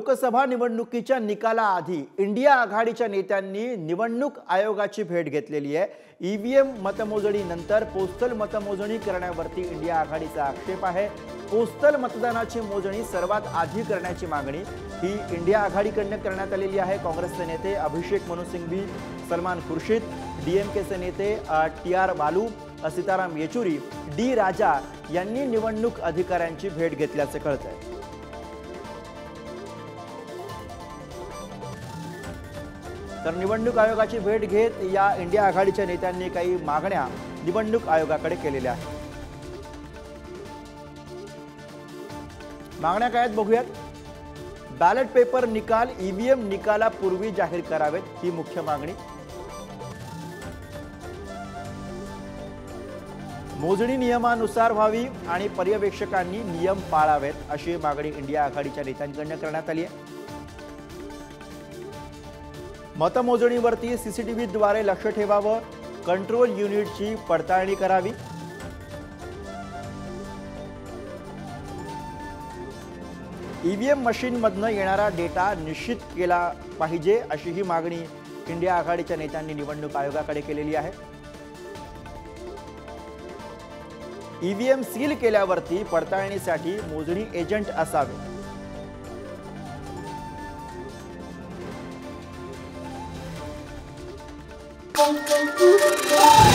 लोकसभा निवडणुकीच्या निकालाआधी इंडिया आघाडीच्या नेत्यांनी निवडणूक आयोगाची भेट घेतलेली आहे। ईव्हीएम मतमोजणीनंतर पोस्टल मतमोजणी करण्यावरती इंडिया आघाडीचा आक्षेप आहे। पोस्टल मतदानाची मोजणी सर्वात आधी करण्याची मागणी ही इंडिया आघाडीकडून करण्यात आलेली आहे। काँग्रेसचे नेते अभिषेक मनु सिंघवी, सलमान खुर्शीद, डीएमकेचे नेते टीआर बालू, सीताराम येचुरी, डी राजा यांनी निवडणूक अधिकाऱ्यांची भेट घेतल्याचे कळतंय। तर निवडणूक आयोगाची भेट घेत या इंडिया आघाडीच्या नेत्यांनी काही मागण्या निवडणूक आयोगाकडे केलेल्या आहेत। मागण्या काय आहेत बघूयात। बॅलेट पेपर निकाल ईव्हीएम निकालापूर्वी जाहीर करावेत ही मुख्य मागणी। मोजणी नियमानुसार व्हावी आणि पर्यवेक्षकांनी नियम पाळावेत अशी मागणी इंडिया आघाडीच्या नेत्यांकडून करण्यात आली आहे। मतमोजणीवरती सीसीटीव्हीद्वारे लक्ष ठेवावं, कंट्रोल युनिटची पडताळणी करावी। ईव्हीएम मशीनमधनं येणारा डेटा निश्चित केला पाहिजे अशी ही मागणी इंडिया आघाडीच्या नेत्यांनी निवडणूक आयोगाकडे केलेली आहे। ईव्हीएम सील केल्यावरती पडताळणीसाठी मोजणी एजंट असावे। Thank you.